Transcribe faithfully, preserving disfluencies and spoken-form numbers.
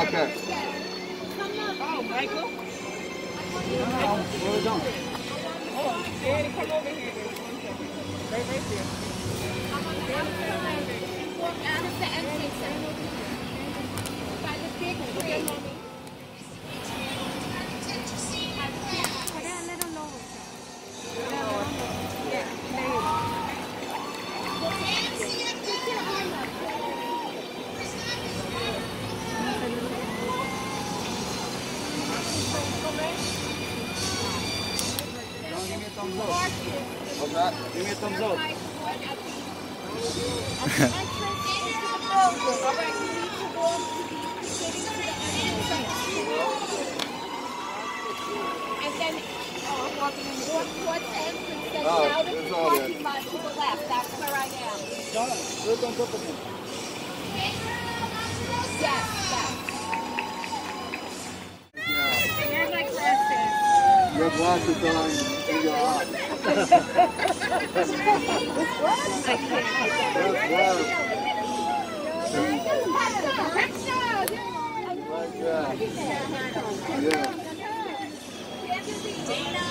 Okay. Oh, Michael? No, where are we going? Oh, Daddy, come over here. Right, right there. Walk out of the entrance by the big tree. Give me a thumbs up. What's that? Give me a thumbs up. And then walking in the towards the entrance, then Oh, out of it's the all there. parking lot to the left. That's where I am. No, no. Do a thumbs up again. Yes, yes. Here's my glasses. Your glasses on in your eyes. I can't. That's right. Like that. Yeah.